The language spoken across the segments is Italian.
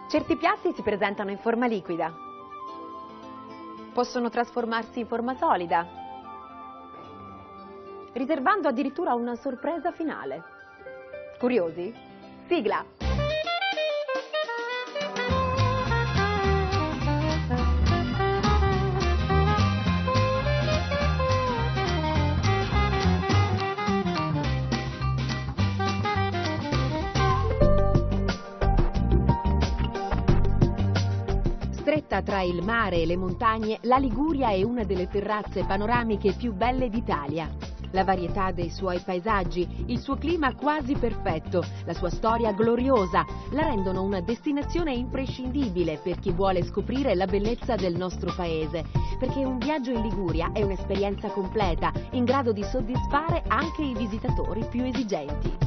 Certi piatti si presentano in forma liquida, possono trasformarsi in forma solida, riservando addirittura una sorpresa finale. Curiosi? Sigla! Stretta tra il mare e le montagne, la Liguria è una delle terrazze panoramiche più belle d'Italia. La varietà dei suoi paesaggi, il suo clima quasi perfetto, la sua storia gloriosa la rendono una destinazione imprescindibile per chi vuole scoprire la bellezza del nostro paese, perché un viaggio in Liguria è un'esperienza completa, in grado di soddisfare anche i visitatori più esigenti.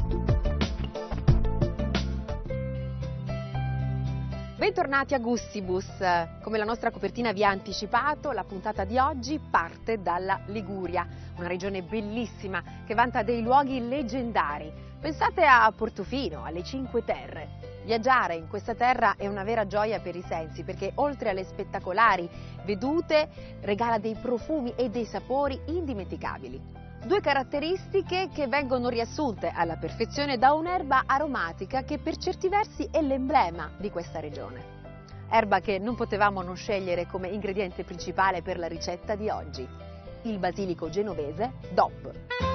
Bentornati a Gustibus. Come la nostra copertina vi ha anticipato, la puntata di oggi parte dalla Liguria, una regione bellissima che vanta dei luoghi leggendari. Pensate a Portofino, alle Cinque Terre. Viaggiare in questa terra è una vera gioia per i sensi, perché oltre alle spettacolari vedute regala dei profumi e dei sapori indimenticabili. Due caratteristiche che vengono riassunte alla perfezione da un'erba aromatica che per certi versi è l'emblema di questa regione. Erba che non potevamo non scegliere come ingrediente principale per la ricetta di oggi, il basilico genovese DOP.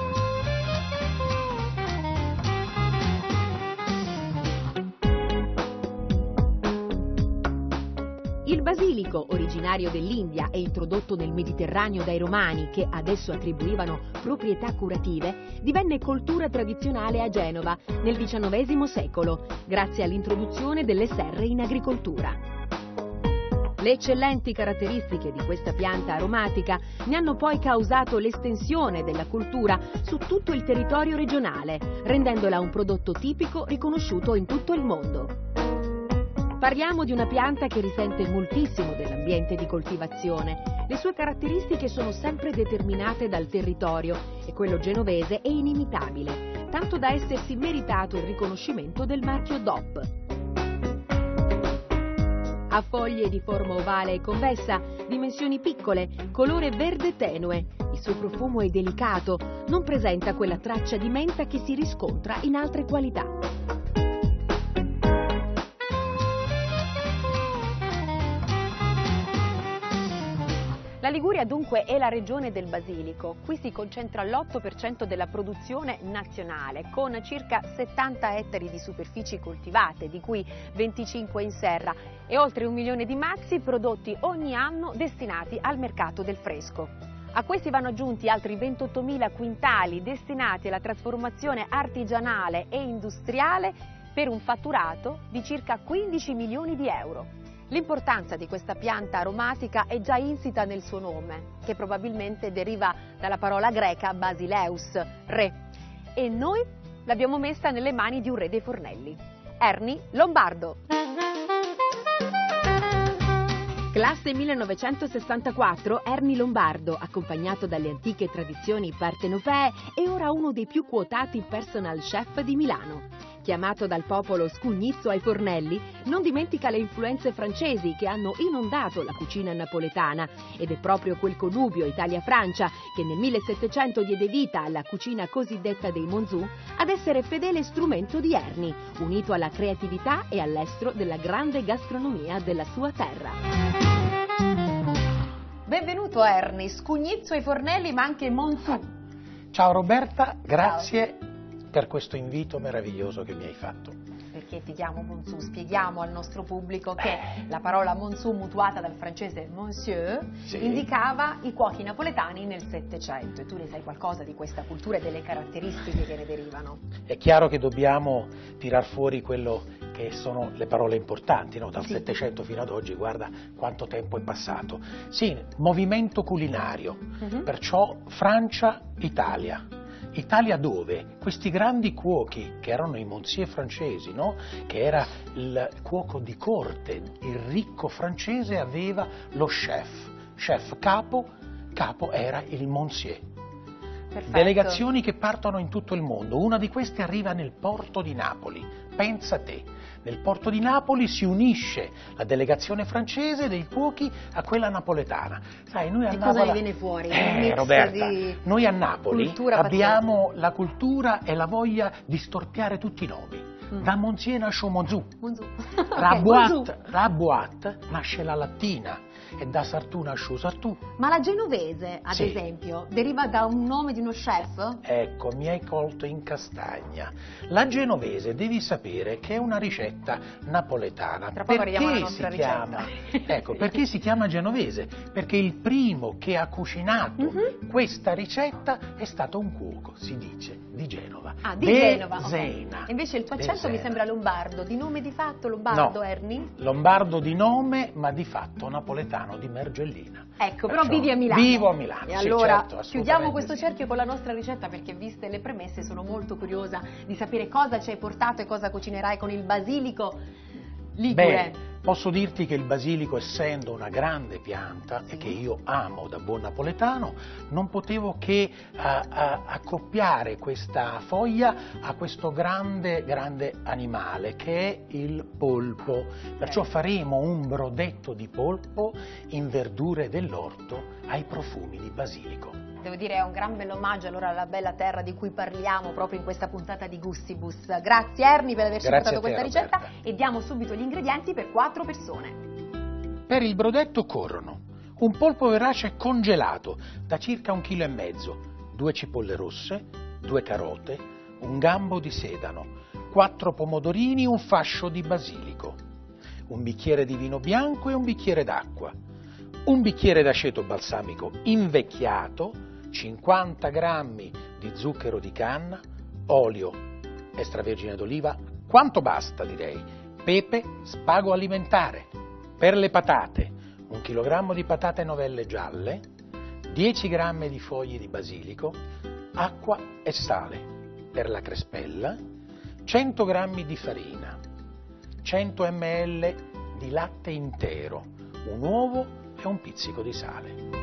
Il basilico, originario dell'India e introdotto nel Mediterraneo dai Romani, che adesso attribuivano proprietà curative, divenne coltura tradizionale a Genova nel XIX secolo, grazie all'introduzione delle serre in agricoltura. Le eccellenti caratteristiche di questa pianta aromatica ne hanno poi causato l'estensione della coltura su tutto il territorio regionale, rendendola un prodotto tipico riconosciuto in tutto il mondo. Parliamo di una pianta che risente moltissimo dell'ambiente di coltivazione. Le sue caratteristiche sono sempre determinate dal territorio e quello genovese è inimitabile, tanto da essersi meritato il riconoscimento del marchio DOP. Ha foglie di forma ovale e convessa, dimensioni piccole, colore verde tenue. Il suo profumo è delicato, non presenta quella traccia di menta che si riscontra in altre qualità. La Liguria dunque è la regione del basilico. Qui si concentra l'8% della produzione nazionale, con circa 70 ettari di superfici coltivate, di cui 25 in serra, e oltre 1 milione di mazzi prodotti ogni anno destinati al mercato del fresco. A questi vanno aggiunti altri 28.000 quintali destinati alla trasformazione artigianale e industriale per un fatturato di circa 15 milioni di euro. L'importanza di questa pianta aromatica è già insita nel suo nome, che probabilmente deriva dalla parola greca basileus, re, e noi l'abbiamo messa nelle mani di un re dei fornelli, Erni Lombardo. Classe 1964, Erni Lombardo, accompagnato dalle antiche tradizioni partenopee, è ora uno dei più quotati personal chef di Milano. Chiamato dal popolo scugnizzo ai fornelli, non dimentica le influenze francesi che hanno inondato la cucina napoletana, ed è proprio quel connubio Italia-Francia che nel 1700 diede vita alla cucina cosiddetta dei Monzù ad essere fedele strumento di Erni, unito alla creatività e all'estro della grande gastronomia della sua terra. Benvenuto Erni, scugnizzo ai fornelli ma anche Monzù. Ciao Roberta, grazie per questo invito meraviglioso che mi hai fatto. Perché ti chiamo Monzù? Spieghiamo al nostro pubblico che la parola Monzù, mutuata dal francese monsieur, sì, indicava i cuochi napoletani nel Settecento, e tu ne sai qualcosa di questa cultura e delle caratteristiche che ne derivano. È chiaro che dobbiamo tirar fuori quello che sono le parole importanti, no? Dal Settecento fino ad oggi, guarda quanto tempo è passato. Sì, movimento culinario, perciò Francia, Italia. Italia dove questi grandi cuochi, che erano i Monsieur francesi, no? Che era il cuoco di corte, il ricco francese aveva lo chef capo era il Monsieur. Perfetto. Delegazioni che partono in tutto il mondo. Una di queste arriva nel porto di Napoli. Pensa te, nel porto di Napoli si unisce la delegazione francese dei cuochi a quella napoletana. Sai, noi a E Napoli... cosa ne viene fuori? Un mix Roberta, di noi a Napoli cultura abbiamo la cultura e la voglia di storpiare tutti i nomi. Da Monziena a Chaumont. Monzù. Raboat nasce la lattina e da Sartuna a Chou Sartù. Ma la genovese, ad Sì. esempio, deriva da un nome di uno chef? Ecco, mi hai colto in castagna. La genovese devi sapere che è una ricetta napoletana. Tra poco arriviamo alla si nostra chiama? ricetta. Ecco, perché si chiama genovese? Perché il primo che ha cucinato questa ricetta è stato un cuoco, si dice, di Genova. Ah, di Genova. ok. Zena. E invece il tuo accento mi Zena. sembra lombardo. Di nome di fatto lombardo, No. Erni? Lombardo di nome, ma di fatto napoletano di Mergellina. Ecco, però Perciò vivi a Milano. Vivo a Milano, E sì, allora certo, assolutamente chiudiamo questo sì. cerchio con la nostra ricetta perché viste le premesse sono molto curiosa di sapere cosa ci hai portato e cosa cucinerai con il basilico ligure. Beh, posso dirti che il basilico, essendo una grande pianta e che io amo da buon napoletano, non potevo che accoppiare questa foglia a questo grande animale che è il polpo. Perciò faremo un brodetto di polpo in verdure dell'orto ai profumi di basilico. Devo dire è un gran bel omaggio allora alla bella terra di cui parliamo proprio in questa puntata di Gustibus. Grazie Erni per averci Grazie portato a te, questa ricetta Roberta. e diamo subito gli ingredienti per 4 persone. Per il brodetto corrono un polpo verace congelato da circa 1,5 kg, 2 cipolle rosse, 2 carote, un gambo di sedano, 4 pomodorini, un fascio di basilico, un bicchiere di vino bianco e un bicchiere d'acqua, un bicchiere d'aceto balsamico invecchiato, 50 grammi di zucchero di canna, olio extravergine d'oliva, quanto basta direi, pepe, spago alimentare. Per le patate, 1 kg di patate novelle gialle, 10 g di foglie di basilico, acqua e sale. Per la crespella, 100 g di farina, 100 ml di latte intero, un uovo e un pizzico di sale.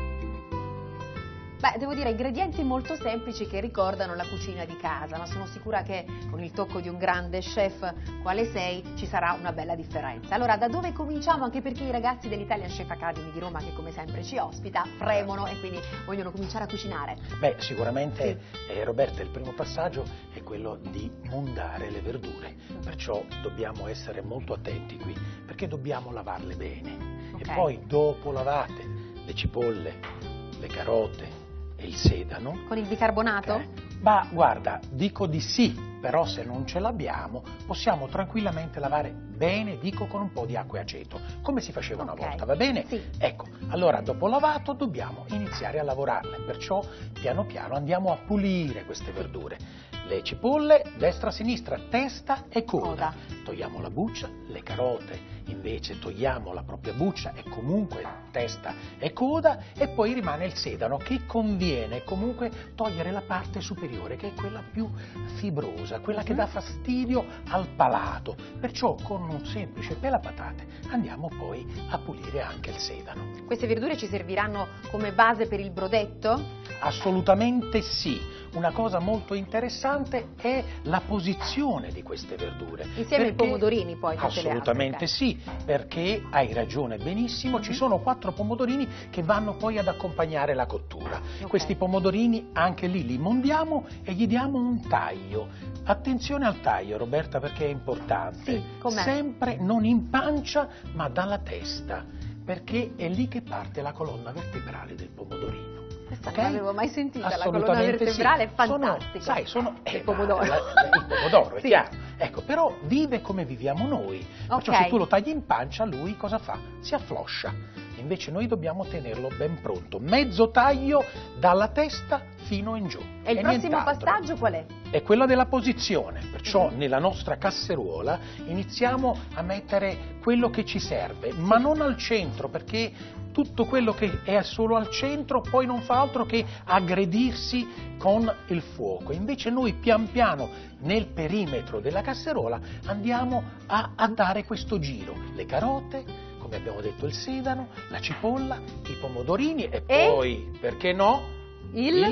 Beh, devo dire ingredienti molto semplici che ricordano la cucina di casa, ma sono sicura che con il tocco di un grande chef quale sei ci sarà una bella differenza. Allora, da dove cominciamo? Anche perché i ragazzi dell'Italian Chef Academy di Roma, che come sempre ci ospita, fremono e quindi vogliono cominciare a cucinare. Beh, sicuramente, Roberta, il primo passaggio è quello di mondare le verdure, perciò dobbiamo essere molto attenti qui, perché dobbiamo lavarle bene. Ok. E poi, dopo lavate le cipolle, le carote e il sedano... Con il bicarbonato? Ma guarda, dico di sì, però se non ce l'abbiamo possiamo tranquillamente lavare bene, dico con un po' di acqua e aceto, come si faceva una volta, va bene? Sì. Ecco, allora dopo lavato dobbiamo iniziare a lavorarle, perciò piano piano andiamo a pulire queste verdure. Le cipolle, destra-sinistra, testa e coda. Togliamo la buccia, le carote invece togliamo la propria buccia e comunque testa e coda, e poi rimane il sedano, che conviene comunque togliere la parte superiore, che è quella più fibrosa, quella che dà fastidio al palato. Perciò con un semplice pelapatate andiamo poi a pulire anche il sedano. Queste verdure ci serviranno come base per il brodetto? Assolutamente sì. Una cosa molto interessante è la posizione di queste verdure. Insieme ai pomodorini poi, tutte le altre, assolutamente ok. sì, perché hai ragione benissimo, ci sono 4 pomodorini che vanno poi ad accompagnare la cottura. Ok. Questi pomodorini anche lì li mondiamo e gli diamo un taglio. Attenzione al taglio, Roberta, perché è importante. Sì, com'è? Sempre non in pancia, ma dalla testa, perché è lì che parte la colonna vertebrale del pomodorino. Questa Ok? non l'avevo mai sentita, la colonna Assolutamente vertebrale sì. è fantastica. Sono il pomodoro. Il pomodoro, è Sì. chiaro. Ecco, però vive come viviamo noi. Perciò Ok. se tu lo tagli in pancia, lui cosa fa? Si affloscia. Invece noi dobbiamo tenerlo ben pronto. Mezzo taglio dalla testa fino in giù. E il prossimo nient'altro. passaggio qual è? È quella della posizione, perciò nella nostra casseruola iniziamo a mettere quello che ci serve, ma non al centro, perché tutto quello che è solo al centro poi non fa altro che aggredirsi con il fuoco. Invece noi pian piano nel perimetro della casseruola andiamo a dare questo giro. Le carote, come abbiamo detto il sedano, la cipolla, i pomodorini e poi, perché no, il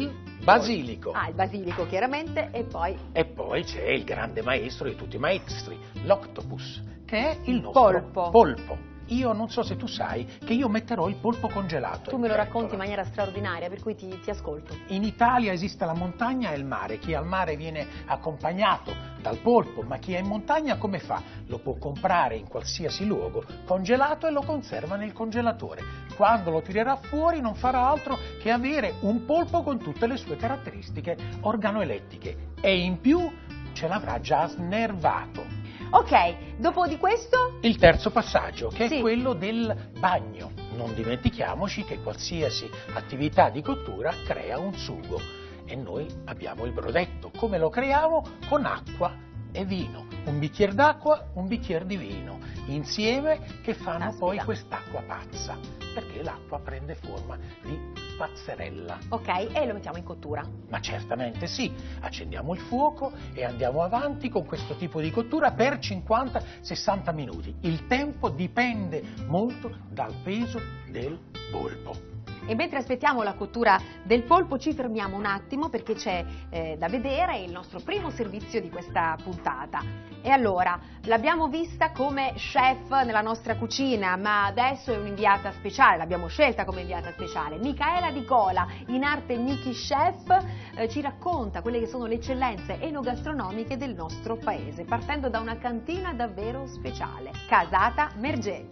Basilico. Il basilico chiaramente e poi... E poi c'è il grande maestro di tutti i maestri, l'octopus, che è il nostro polpo. Io non so se tu sai che io metterò il polpo congelato. Tu me lo racconti in maniera straordinaria, per cui ti ascolto. In Italia esiste la montagna e il mare. Chi è al mare viene accompagnato dal polpo, ma chi è in montagna come fa? Lo può comprare in qualsiasi luogo, congelato, e lo conserva nel congelatore. Quando lo tirerà fuori non farà altro che avere un polpo con tutte le sue caratteristiche organolettiche e in più ce l'avrà già snervato. Ok, dopo di questo? Il terzo passaggio, che è quello del bagno. Non dimentichiamoci che qualsiasi attività di cottura crea un sugo e noi abbiamo il brodetto. Come lo creiamo? Con acqua e vino. Un bicchiere d'acqua, un bicchiere di vino, insieme, che fanno poi quest'acqua pazza, perché l'acqua prende forma di pazzerella. Ok, e lo mettiamo in cottura. Ma certamente sì, accendiamo il fuoco e andiamo avanti con questo tipo di cottura per 50-60 minuti. Il tempo dipende molto dal peso del polpo. E mentre aspettiamo la cottura del polpo ci fermiamo un attimo perché c'è da vedere il nostro primo servizio di questa puntata. E allora, l'abbiamo vista come chef nella nostra cucina, ma adesso è un'inviata speciale, l'abbiamo scelta come inviata speciale. Micaela Di Cola, in arte Miki Chef, ci racconta quelle che sono le eccellenze enogastronomiche del nostro paese, partendo da una cantina davvero speciale, Casata Mergé.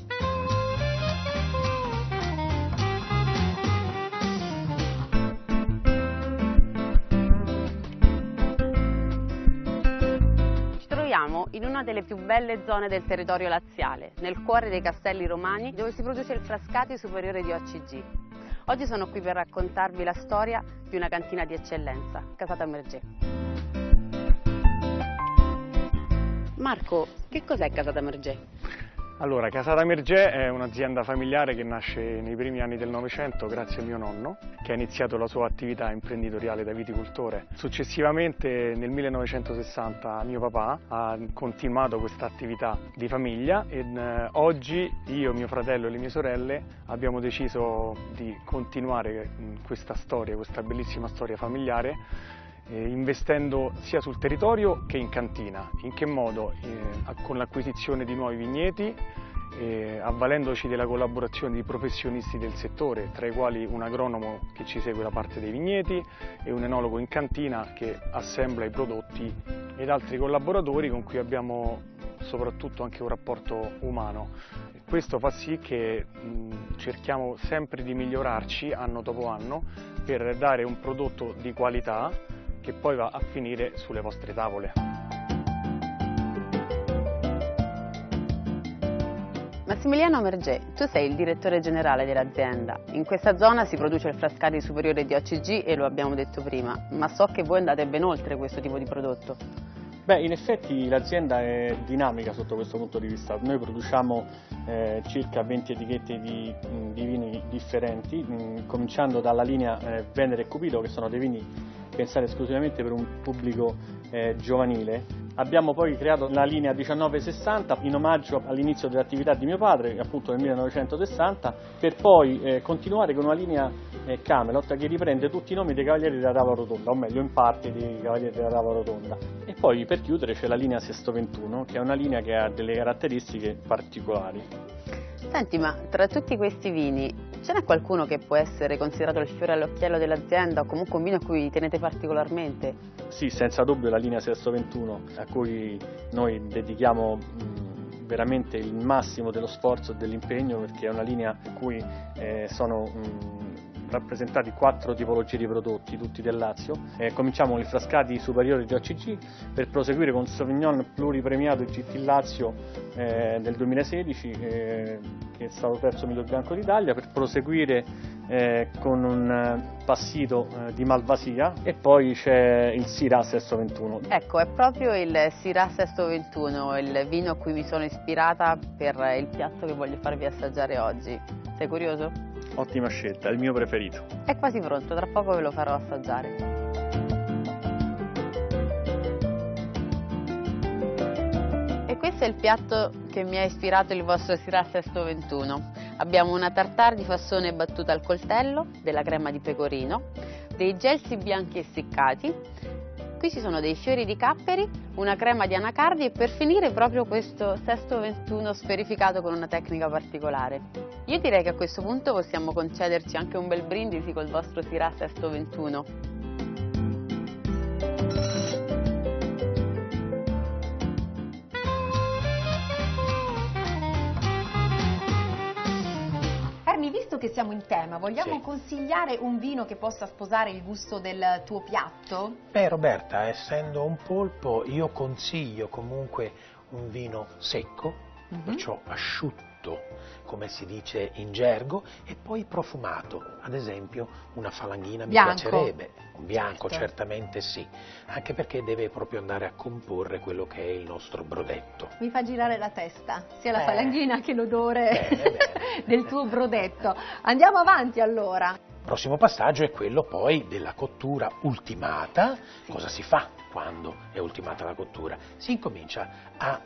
In una delle più belle zone del territorio laziale, nel cuore dei castelli romani, dove si produce il Frascati superiore di OCG. Oggi sono qui per raccontarvi la storia di una cantina di eccellenza, Casata Mergé. Marco, che cos'è Casata Mergé? Allora, Casata Mergé è un'azienda familiare che nasce nei primi anni del Novecento grazie a mio nonno, che ha iniziato la sua attività imprenditoriale da viticoltore. Successivamente, nel 1960, mio papà ha continuato questa attività di famiglia e oggi io, mio fratello e le mie sorelle abbiamo deciso di continuare questa storia, questa bellissima storia familiare, investendo sia sul territorio che in cantina. In che modo? Con l'acquisizione di nuovi vigneti, avvalendoci della collaborazione di professionisti del settore, tra i quali un agronomo che ci segue la parte dei vigneti e un enologo in cantina che assembla i prodotti, ed altri collaboratori con cui abbiamo soprattutto anche un rapporto umano. Questo fa sì che cerchiamo sempre di migliorarci anno dopo anno per dare un prodotto di qualità che poi va a finire sulle vostre tavole. Massimiliano Mergé, tu sei il direttore generale dell'azienda. In questa zona si produce il Frascati superiore di OCG e lo abbiamo detto prima, ma so che voi andate ben oltre questo tipo di prodotto. Beh, in effetti l'azienda è dinamica sotto questo punto di vista. Noi produciamo circa 20 etichette di vini differenti, cominciando dalla linea Venere e Cupido, che sono dei vini pensati esclusivamente per un pubblico giovanile. Abbiamo poi creato la linea 1960 in omaggio all'inizio dell'attività di mio padre, appunto nel 1960, per poi continuare con una linea Camelot che riprende tutti i nomi dei Cavalieri della Tavola Rotonda, o meglio in parte dei Cavalieri della Tavola Rotonda. E poi per chiudere c'è la linea Sesto 21, che è una linea che ha delle caratteristiche particolari. Senti, ma tra tutti questi vini ce n'è qualcuno che può essere considerato il fiore all'occhiello dell'azienda o comunque un vino a cui tenete particolarmente? Sì, senza dubbio la linea Sesto 21, a cui noi dedichiamo veramente il massimo dello sforzo e dell'impegno, perché è una linea in cui sono rappresentati 4 tipologie di prodotti, tutti del Lazio. Cominciamo con il Frascati superiore di OCG per proseguire con Sauvignon pluripremiato GT Lazio del 2016 che è stato terzo miglior bianco d'Italia, per proseguire con un passito di Malvasia, e poi c'è il Syrah Sesto 21. Ecco, è proprio il Syrah Sesto 21 il vino a cui mi sono ispirata per il piatto che voglio farvi assaggiare oggi. Sei curioso? Ottima scelta, è il mio preferito. È quasi pronto, tra poco ve lo farò assaggiare. E questo è il piatto che mi ha ispirato il vostro Syrah Sesto 21. Abbiamo una tartare di fassone battuta al coltello, della crema di pecorino, dei gelsi bianchi essiccati, qui ci sono dei fiori di capperi, una crema di anacardi e per finire proprio questo Sesto 21 sferificato con una tecnica particolare. Io direi che a questo punto possiamo concederci anche un bel brindisi col vostro Syrah Sesto 21. Visto che siamo in tema, vogliamo consigliare un vino che possa sposare il gusto del tuo piatto? Beh, Roberta, essendo un polpo, io consiglio comunque un vino secco, perciò asciutto, come si dice in gergo, e poi profumato. Ad esempio una falanghina mi piacerebbe, un bianco certamente sì, anche perché deve proprio andare a comporre quello che è il nostro brodetto. Mi fa girare la testa, sia la falanghina che l'odore del tuo brodetto. Andiamo avanti allora. Il prossimo passaggio è quello poi della cottura ultimata. Cosa si fa quando è ultimata la cottura? Si incomincia a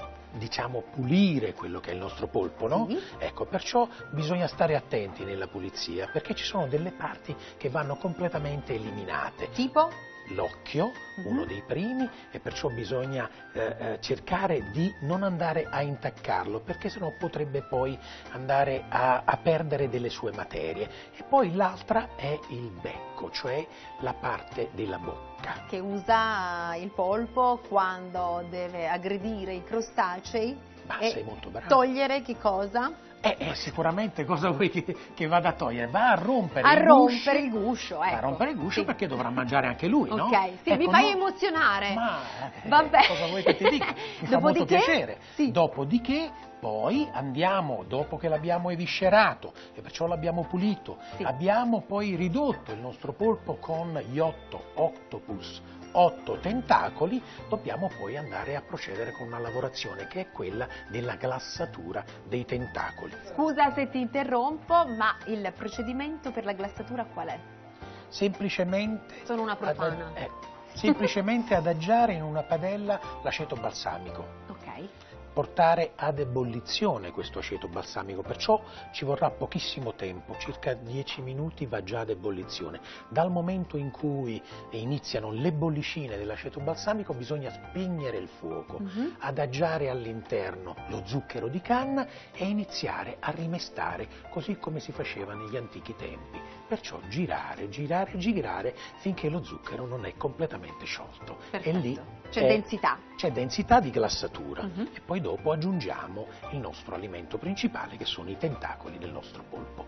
pulire quello che è il nostro polpo, no? Ecco, perciò bisogna stare attenti nella pulizia, perché ci sono delle parti che vanno completamente eliminate. Tipo? L'occhio, uno dei primi, e perciò bisogna cercare di non andare a intaccarlo, perché sennò potrebbe poi andare a perdere delle sue materie. E poi l'altra è il becco, cioè la parte della bocca. Che usa il polpo quando deve aggredire i crostacei. Ma sei molto bravo. Togliere che cosa? Sicuramente cosa vuoi che vada a togliere? Va a rompere il guscio. Ecco. Va a rompere il guscio perché dovrà mangiare anche lui, no? Ok, sì, ecco, mi fai emozionare. Ma vabbè. Cosa vuoi che ti dica? Mi fa molto piacere. Sì. Dopodiché poi andiamo, dopo che l'abbiamo eviscerato e perciò l'abbiamo pulito, abbiamo poi ridotto il nostro polpo con gli 8 octopus, 8 tentacoli, dobbiamo poi andare a procedere con una lavorazione che è quella della glassatura dei tentacoli. Scusa se ti interrompo, ma il procedimento per la glassatura qual è? Semplicemente... Sono una profana. Semplicemente adagiare in una padella l'aceto balsamico. Ok. Portare ad ebollizione questo aceto balsamico, perciò ci vorrà pochissimo tempo, circa 10 minuti va già ad ebollizione. Dal momento in cui iniziano le bollicine dell'aceto balsamico bisogna spegnere il fuoco, adagiare all'interno lo zucchero di canna e iniziare a rimestare, così come si faceva negli antichi tempi. Perciò girare, girare, girare finché lo zucchero non è completamente sciolto. Perfetto. E lì c'è densità. C'è densità di glassatura e poi dopo aggiungiamo il nostro alimento principale, che sono i tentacoli del nostro polpo.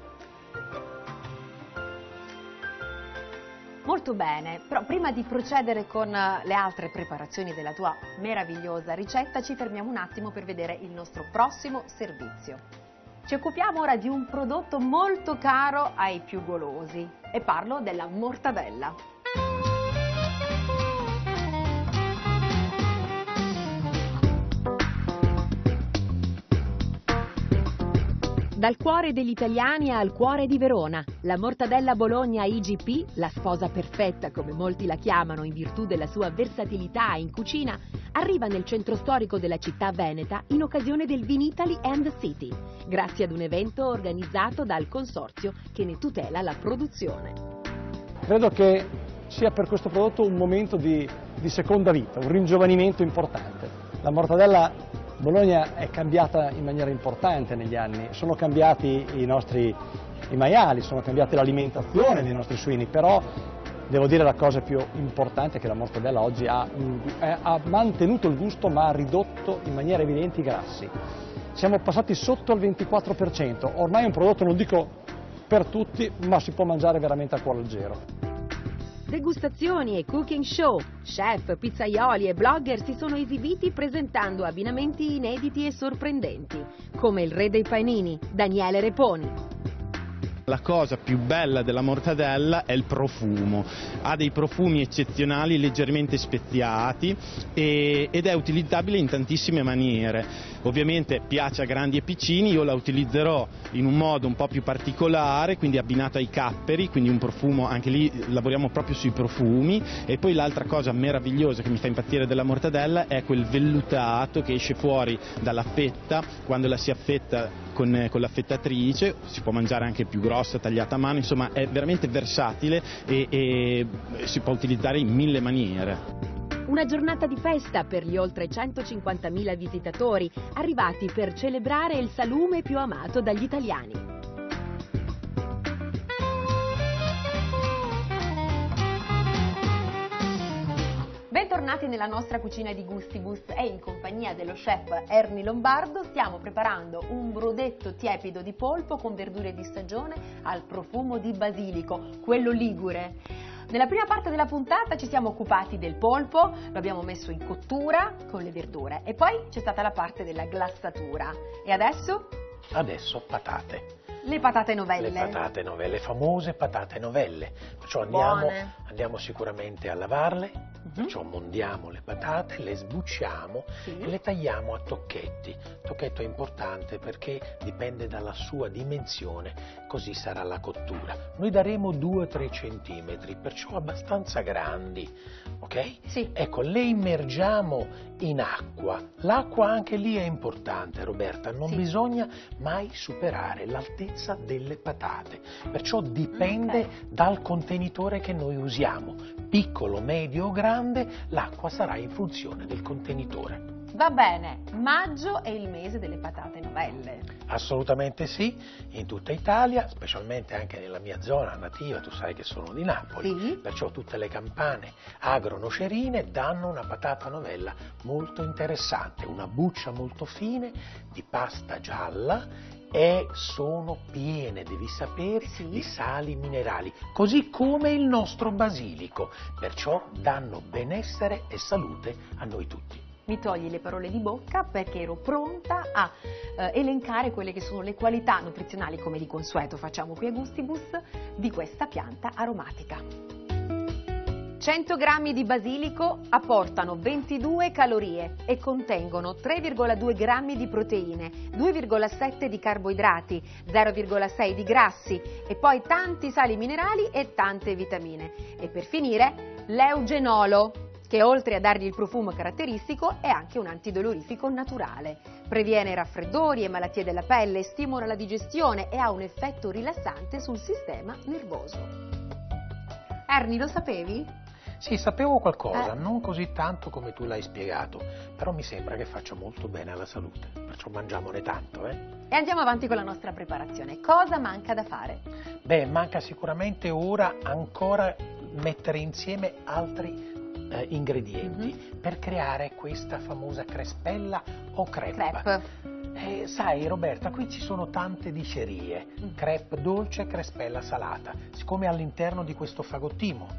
Molto bene, però prima di procedere con le altre preparazioni della tua meravigliosa ricetta ci fermiamo un attimo per vedere il nostro prossimo servizio. Ci occupiamo ora di un prodotto molto caro ai più golosi e parlo della mortadella. Dal cuore degli italiani al cuore di Verona, la mortadella Bologna IGP, la sposa perfetta come molti la chiamano in virtù della sua versatilità in cucina, arriva nel centro storico della città veneta in occasione del Vinitaly and the City, grazie ad un evento organizzato dal consorzio che ne tutela la produzione. Credo che sia per questo prodotto un momento di seconda vita, un ringiovanimento importante. La mortadella Bologna è cambiata in maniera importante negli anni, sono cambiati i maiali, sono cambiate l'alimentazione dei nostri suini, però devo dire la cosa più importante è che la mortadella oggi ha mantenuto il gusto ma ha ridotto in maniera evidente i grassi. Siamo passati sotto al 24%, ormai è un prodotto, non dico per tutti, ma si può mangiare veramente a cuore leggero. Degustazioni e cooking show, chef, pizzaioli e blogger si sono esibiti presentando abbinamenti inediti e sorprendenti, come il re dei panini, Daniele Reponi. La cosa più bella della mortadella è il profumo, ha dei profumi eccezionali, leggermente speziati ed è utilizzabile in tantissime maniere. Ovviamente piace a grandi e piccini, io la utilizzerò in un modo un po' più particolare, quindi abbinato ai capperi, quindi un profumo, anche lì lavoriamo proprio sui profumi. E poi l'altra cosa meravigliosa che mi fa impazzire della mortadella è quel vellutato che esce fuori dalla fetta quando la si affetta con l'affettatrice, si può mangiare anche più grossa, tagliata a mano, insomma è veramente versatile e si può utilizzare in 1000 maniere. Una giornata di festa per gli oltre 150.000 visitatori arrivati per celebrare il salume più amato dagli italiani. Bentornati nella nostra cucina di Gustibus e in compagnia dello chef Ernie Lombardo stiamo preparando un brodetto tiepido di polpo con verdure di stagione al profumo di basilico, quello ligure. Nella prima parte della puntata ci siamo occupati del polpo, lo abbiamo messo in cottura con le verdure e poi c'è stata la parte della glassatura. E adesso? Adesso patate. Le patate novelle. Le patate novelle, famose patate novelle. Perciò andiamo sicuramente a lavarle, perciò mondiamo le patate, le sbucciamo e le tagliamo a tocchetti. Il tocchetto è importante perché dipende dalla sua dimensione, così sarà la cottura. Noi daremo 2-3 centimetri, perciò abbastanza grandi, ok? Sì. Ecco, le immergiamo in acqua. L'acqua anche lì è importante, Roberta, non bisogna mai superare l'altezza delle patate, perciò dipende dal contenitore che noi usiamo, piccolo, medio o grande, l'acqua sarà in funzione del contenitore. Va bene, maggio è il mese delle patate novelle. Assolutamente sì, in tutta Italia, specialmente anche nella mia zona nativa, tu sai che sono di Napoli, perciò tutte le campane agro-nocerine danno una patata novella molto interessante, una buccia molto fine di pasta gialla e sono piene, devi sapere, di sali minerali, così come il nostro basilico, perciò danno benessere e salute a noi tutti. Mi togli le parole di bocca perché ero pronta a elencare quelle che sono le qualità nutrizionali, come di consueto facciamo qui a Gustibus, di questa pianta aromatica. 100 grammi di basilico apportano 22 calorie e contengono 3,2 grammi di proteine, 2,7 di carboidrati, 0,6 di grassi e poi tanti sali minerali e tante vitamine. E per finire l'eugenolo, che oltre a dargli il profumo caratteristico è anche un antidolorifico naturale. Previene raffreddori e malattie della pelle, stimola la digestione e ha un effetto rilassante sul sistema nervoso. Ernie, lo sapevi? Sì, sapevo qualcosa, non così tanto come tu l'hai spiegato, però mi sembra che faccia molto bene alla salute, perciò mangiamone tanto, E andiamo avanti con la nostra preparazione. Cosa manca da fare? Beh, manca sicuramente ora ancora mettere insieme altri ingredienti per creare questa famosa crespella o crepe. Sai Roberta, qui ci sono tante dicerie, crepe dolce e crespella salata, siccome all'interno di questo fagottino,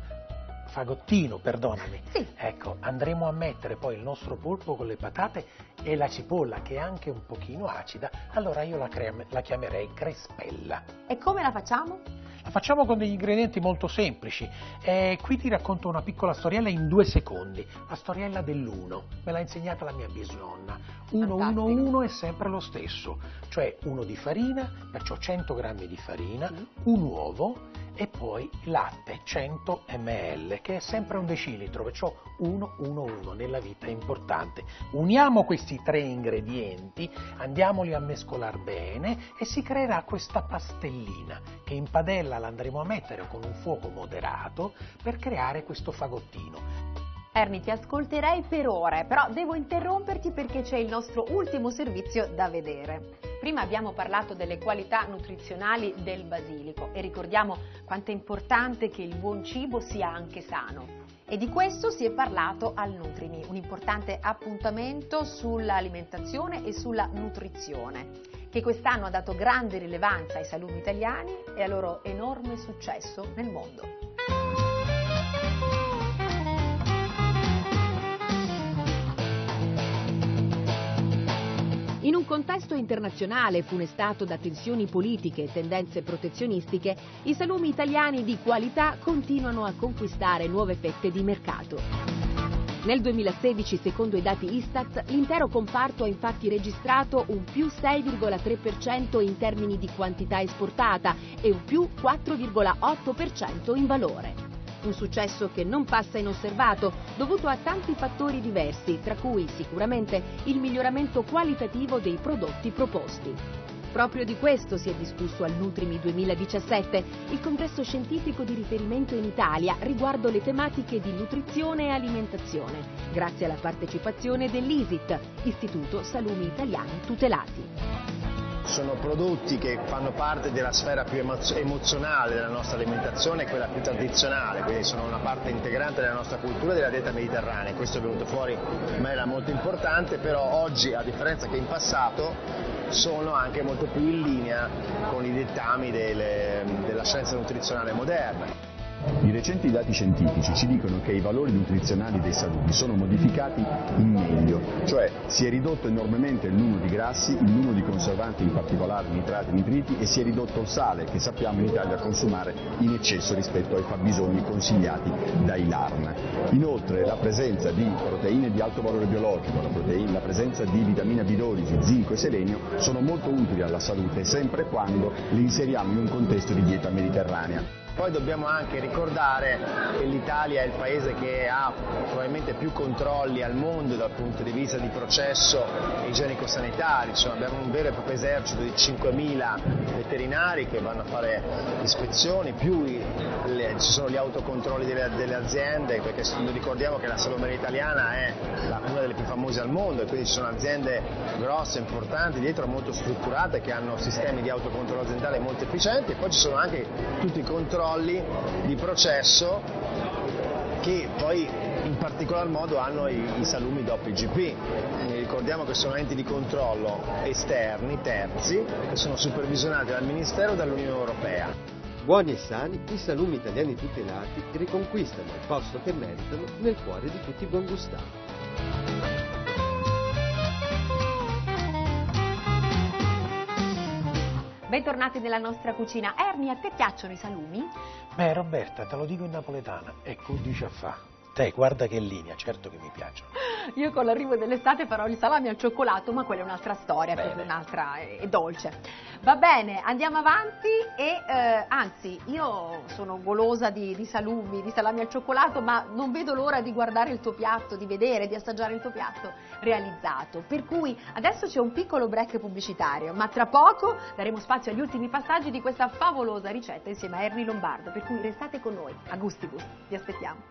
perdonami, ecco, andremo a mettere poi il nostro polpo con le patate e la cipolla che è anche un pochino acida, allora io la chiamerei crespella. E come la facciamo? La facciamo con degli ingredienti molto semplici. Qui ti racconto una piccola storiella in 2 secondi. La storiella dell'1, me l'ha insegnata la mia bisnonna. 1 è sempre lo stesso, cioè 1 di farina, perciò 100 grammi di farina, un uovo e poi latte 100 ml, che è sempre 1 decilitro, perciò 1 nella vita è importante. Uniamo questi 3 ingredienti, andiamoli a mescolare bene e si creerà questa pastellina che in padella la andremo a mettere con un fuoco moderato per creare questo fagottino. Ernie, ti ascolterei per ore, però devo interromperti perché c'è il nostro ultimo servizio da vedere. Prima abbiamo parlato delle qualità nutrizionali del basilico e ricordiamo quanto è importante che il buon cibo sia anche sano. E di questo si è parlato al Nutrimi, un importante appuntamento sull'alimentazione e sulla nutrizione, che quest'anno ha dato grande rilevanza ai salumi italiani e al loro enorme successo nel mondo. In un contesto internazionale funestato da tensioni politiche e tendenze protezionistiche, i salumi italiani di qualità continuano a conquistare nuove fette di mercato. Nel 2016, secondo i dati Istat, l'intero comparto ha infatti registrato un più 6,3% in termini di quantità esportata e un più 4,8% in valore. Un successo che non passa inosservato, dovuto a tanti fattori diversi, tra cui sicuramente il miglioramento qualitativo dei prodotti proposti. Proprio di questo si è discusso al Nutrimi 2017, il congresso scientifico di riferimento in Italia riguardo le tematiche di nutrizione e alimentazione, grazie alla partecipazione dell'ISIT, Istituto Salumi Italiani Tutelati. Sono prodotti che fanno parte della sfera più emozionale della nostra alimentazione, quella più tradizionale, quindi sono una parte integrante della nostra cultura e della dieta mediterranea. Questo è venuto fuori in maniera molto importante, però oggi, a differenza che in passato, sono anche molto più in linea con i dettami della scienza nutrizionale moderna. I recenti dati scientifici ci dicono che i valori nutrizionali dei salumi sono modificati in meglio, cioè si è ridotto enormemente il numero di grassi, il numero di conservanti, in particolare nitrati e nitriti, e si è ridotto il sale, che sappiamo in Italia consumare in eccesso rispetto ai fabbisogni consigliati dai LARN. Inoltre la presenza di proteine di alto valore biologico, la presenza di vitamina B12, zinco e selenio sono molto utili alla salute, sempre quando li inseriamo in un contesto di dieta mediterranea. Poi dobbiamo anche ricordare che l'Italia è il paese che ha probabilmente più controlli al mondo dal punto di vista di processo igienico-sanitario. Insomma, abbiamo un vero e proprio esercito di 5.000 veterinari che vanno a fare ispezioni, più ci sono gli autocontrolli delle aziende, perché ricordiamo che la salumeria italiana è una delle più famose al mondo, e quindi ci sono aziende grosse, importanti, dietro molto strutturate, che hanno sistemi di autocontrollo aziendale molto efficienti, e poi ci sono anche tutti i controlli di processo che poi in particolar modo hanno i salumi DOP-IGP. Ricordiamo che sono enti di controllo esterni, terzi, che sono supervisionati dal Ministero e dall'Unione Europea. Buoni e sani, i salumi italiani tutelati riconquistano il posto che meritano nel cuore di tutti i buongustatori. Bentornati nella nostra cucina. Ernie, a te piacciono i salumi? Beh, Roberta, te lo dico in napoletana, e che dice a fa? Te, guarda che linea, certo che mi piacciono. Io con l'arrivo dell'estate farò il salami al cioccolato, ma quella è un'altra storia, Bene. proprio un'altra, è dolce. Va bene, andiamo avanti e anzi, io sono golosa di salumi, di salami al cioccolato, ma non vedo l'ora di guardare il tuo piatto, di vedere, di assaggiare il tuo piatto realizzato. Per cui adesso c'è un piccolo break pubblicitario, ma tra poco daremo spazio agli ultimi passaggi di questa favolosa ricetta insieme a Ernie Lombardo, per cui restate con noi, a Gustibus, vi aspettiamo.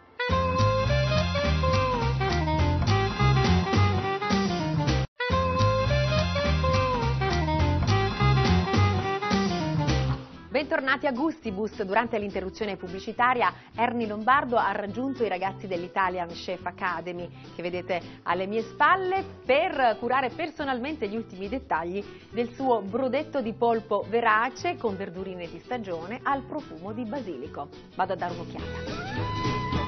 Bentornati a Gustibus. Durante l'interruzione pubblicitaria Ernie Lombardo ha raggiunto i ragazzi dell'Italian Chef Academy, che vedete alle mie spalle, per curare personalmente gli ultimi dettagli del suo brodetto di polpo verace con verdurine di stagione al profumo di basilico. Vado a dare un'occhiata.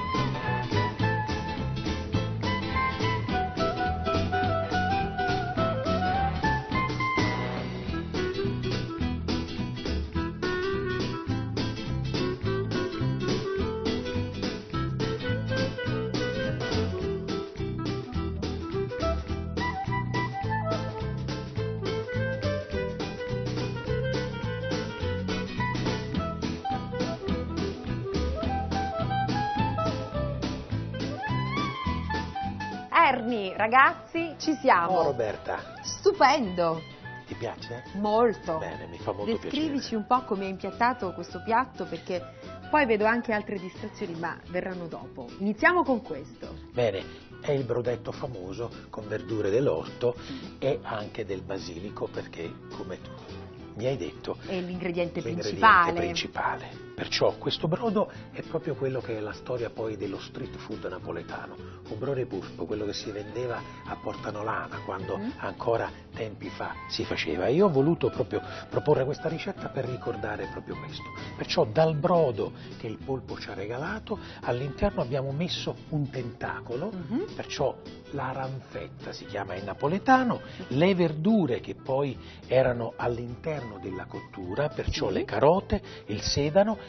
Ernie, ragazzi, ci siamo. Oh, Roberta. Stupendo. Ti piace? Molto. Bene, mi fa molto piacere. Descrivici un po' come hai impiattato questo piatto, perché poi vedo anche altre distrazioni, ma verranno dopo. Iniziamo con questo. Bene, è il brodetto famoso con verdure dell'orto e anche del basilico, perché, come tu mi hai detto, è l'ingrediente principale. Perciò questo brodo è proprio quello che è la storia poi dello street food napoletano, un brodo pulpo, quello che si vendeva a Porta Nolana quando ancora tempi fa si faceva. Io ho voluto proprio proporre questa ricetta per ricordare proprio questo. Perciò dal brodo che il polpo ci ha regalato all'interno abbiamo messo un tentacolo, perciò la ranfetta si chiama in napoletano, le verdure che poi erano all'interno della cottura, perciò le carote, il sedano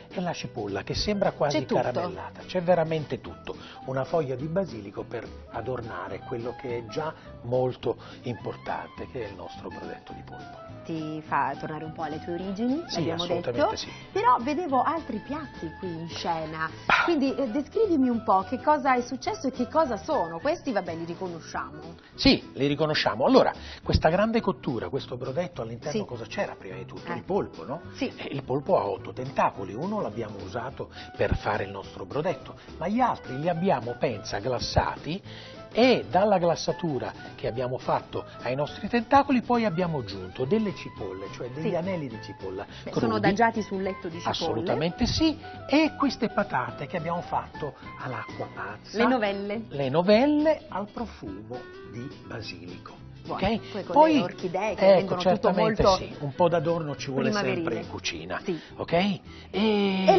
e la cipolla che sembra quasi caramellata. C'è veramente tutto. Una foglia di basilico per adornare quello che è già molto importante, che è il nostro brodetto di polpo. Ti fa tornare un po' alle tue origini, sì, abbiamo assolutamente detto, sì. Però vedevo altri piatti qui in scena, quindi descrivimi un po' che cosa è successo e che cosa sono. Questi, vabbè, li riconosciamo. Sì, li riconosciamo. Allora, questa grande cottura, questo brodetto all'interno cosa c'era prima di tutto? Il polpo, no? Sì. Il polpo ha 8 tentacoli, uno l'abbiamo usato per fare il nostro brodetto, ma gli altri li abbiamo, pensa, glassati, e dalla glassatura che abbiamo fatto ai nostri tentacoli poi abbiamo aggiunto delle cipolle, cioè degli anelli di cipolla crudi. Sono adagiati sul letto di cipolle? Assolutamente sì, e queste patate che abbiamo fatto all'acqua pazza. Le novelle al profumo di basilico. Okay? Poi le orchidee che rendono tutto molto sì, un po' d'adorno ci vuole sempre in cucina. Sì. Ok? E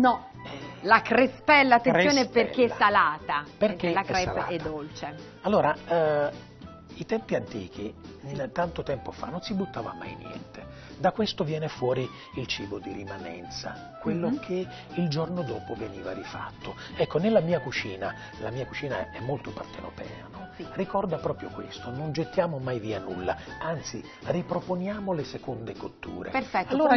la crespella, attenzione, perché è salata. Perché la crepe è dolce. Allora, i tempi antichi, tanto tempo fa, non si buttava mai niente. Da questo viene fuori il cibo di rimanenza, quello che il giorno dopo veniva rifatto. Ecco, nella mia cucina, la mia cucina è molto partenopea, no? Ricorda proprio questo, non gettiamo mai via nulla, anzi riproponiamo le seconde cotture. Perfetto, allora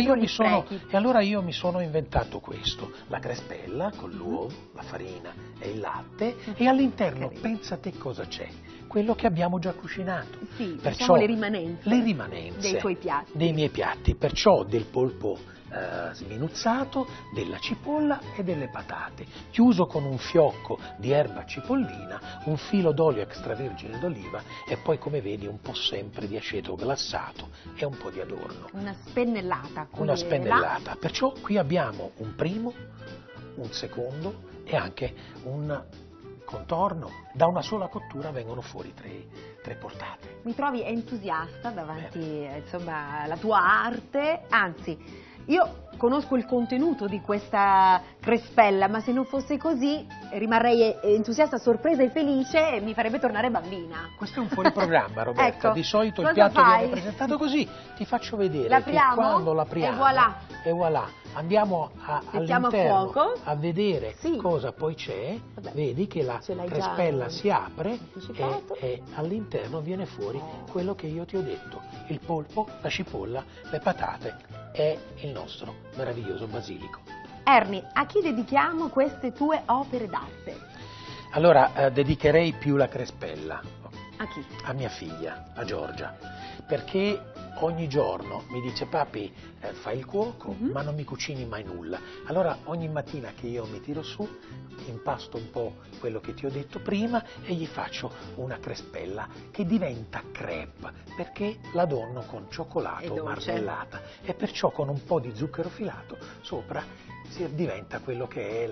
io mi sono inventato questo, la crespella con l'uovo, la farina e il latte, e all'interno pensa te cosa c'è. Quello che abbiamo già cucinato. Sì, perciò le rimanenze dei tuoi piatti. Dei miei piatti, perciò del polpo sminuzzato, della cipolla e delle patate, chiuso con un fiocco di erba cipollina, un filo d'olio extravergine d'oliva e poi, come vedi, un po' sempre di aceto glassato e un po' di adorno. Una spennellata. Una spennellata, perciò qui abbiamo un primo, un secondo e anche un contorno. Da una sola cottura vengono fuori tre portate. Mi trovi entusiasta davanti insomma alla tua arte, anzi io conosco il contenuto di questa crespella, ma se non fosse così rimarrei entusiasta, sorpresa e felice e mi farebbe tornare bambina. Questo è un fuori programma, Roberta. Ecco, di solito il piatto viene presentato così. Ti faccio vedere che quando l'apriamo e voilà, andiamo all'interno a vedere cosa poi c'è. Vedi che la crespella si apre e all'interno viene fuori quello che io ti ho detto: il polpo, la cipolla, le patate e il nostro meraviglioso basilico. Ernie, a chi dedichiamo queste tue opere d'arte? Allora, dedicherei più la crespella. A chi? A mia figlia, a Giorgia, perché ogni giorno mi dice: papi, fai il cuoco, ma non mi cucini mai nulla. Allora ogni mattina che io mi tiro su, impasto un po' quello che ti ho detto prima e gli faccio una crespella che diventa crepe, perché la donno con cioccolato marmellata e perciò con un po' di zucchero filato sopra diventa quello che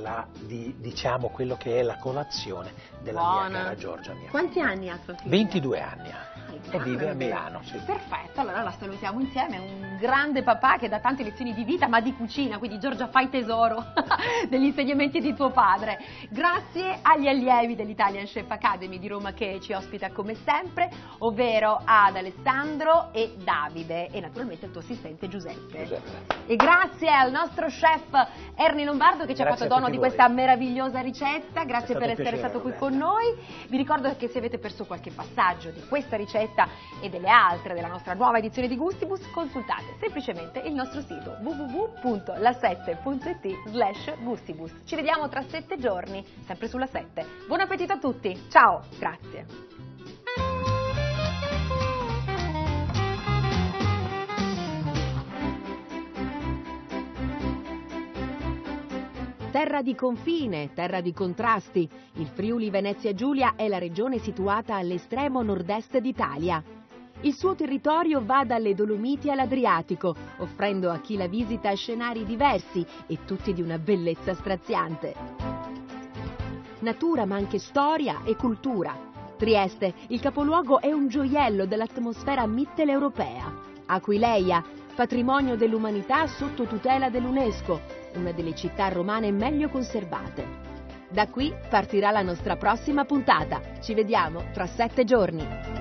è quello che è la colazione della mia cara Giorgia. Quanti anni ha tua figlia? 22 anni ha. E vive a Milano. Sì. Perfetto, allora la salutiamo insieme, è un grande papà che dà tante lezioni di vita ma di cucina, quindi Giorgia fai tesoro degli insegnamenti di tuo padre. Grazie agli allievi dell'Italian Chef Academy di Roma che ci ospita come sempre, ovvero ad Alessandro e Davide e naturalmente al tuo assistente Giuseppe. E grazie al nostro chef Ernie Lombardo che ci ha fatto dono di questa meravigliosa ricetta, grazie per essere stato qui con noi. Vi ricordo che se avete perso qualche passaggio di questa ricetta e delle altre della nostra nuova edizione di Gustibus, consultate semplicemente il nostro sito www.la7.it/Gustibus. Ci vediamo tra 7 giorni, sempre sulla 7. Buon appetito a tutti, ciao, grazie. Terra di confine, terra di contrasti, il Friuli Venezia Giulia è la regione situata all'estremo nord-est d'Italia. Il suo territorio va dalle Dolomiti all'Adriatico, offrendo a chi la visita scenari diversi e tutti di una bellezza straziante. Natura ma anche storia e cultura. Trieste, il capoluogo, è un gioiello dell'atmosfera mitteleuropea. Aquileia, patrimonio dell'umanità sotto tutela dell'UNESCO, una delle città romane meglio conservate. Da qui partirà la nostra prossima puntata. Ci vediamo tra 7 giorni.